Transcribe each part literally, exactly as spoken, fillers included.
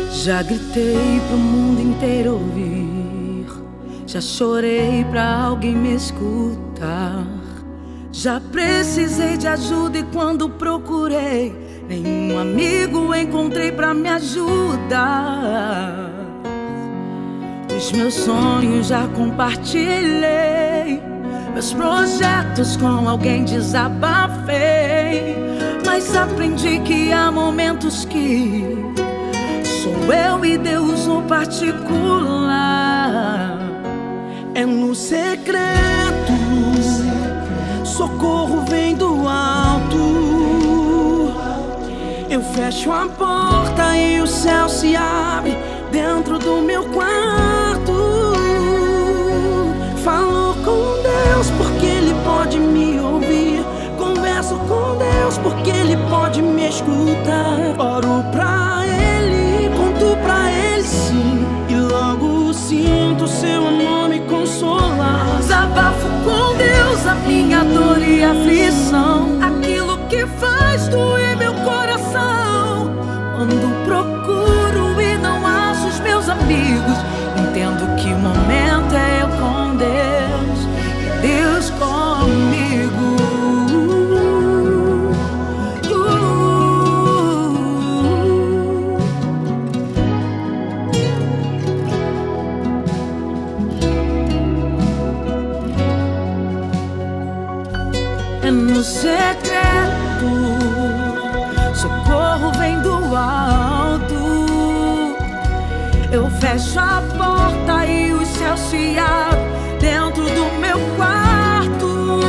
Já gritei pro mundo inteiro ouvir, já chorei pra alguém me escutar. Já precisei de ajuda e quando procurei, nenhum amigo encontrei pra me ajudar. Os meus sonhos já compartilhei, meus projetos com alguém desabafei, mas aprendi que há momentos que sou eu e Deus no particular. É no secreto, socorro vem do alto. Eu fecho a porta e o céu se abre dentro do meu quarto. Falo com Deus porque Ele pode me ouvir. Converso com Deus porque Ele pode me escutar. Oro pra Ele, conto pra Ele sim, e logo sinto seu amor me consolar. Desabafo com Deus a minha dor e aflição, aquilo que faz doer meu coração. Quando procuro e não acho os meus amigos, entendo que o momento é eu com Deus e Deus comigo. É no secreto, socorro vem do alto. Eu fecho a porta e o céu se abre dentro do meu quarto.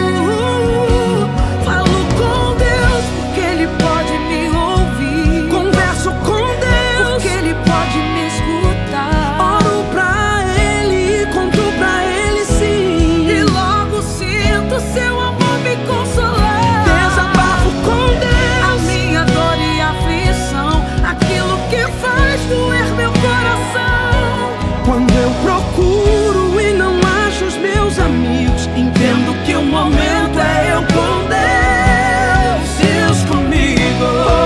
Falo com Deus porque Ele pode me ouvir. Converso com Deus porque Ele pode me escutar. Oro pra Ele, conto pra Ele sim, e logo sinto seu amor me consolar. Desabafo com Deus a minha dor e aflição, aquilo que faz doer meu coração. Quando eu procuro e não acho os meus amigos, entendo que o momento é eu com Deus, Deus comigo.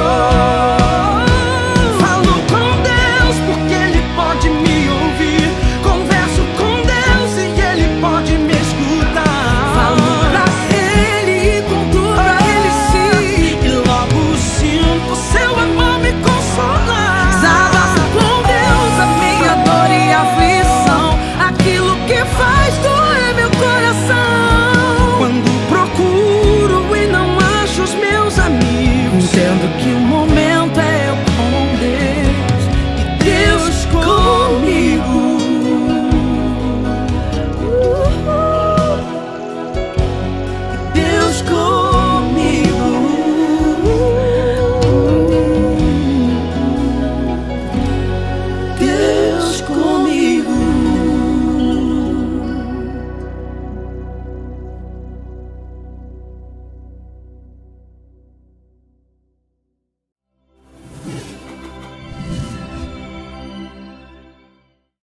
Falo com Deus porque Ele pode me ouvir. Converso com Deus e Ele pode me escutar. Falo pra Ele e conto pra Ele sim, e logo sinto seu amor me consolar. Desabafo com Deus a minha dor e aflição, aquilo que faz doer meu coração. Quando procuro e não acho os meus amigos, entendo que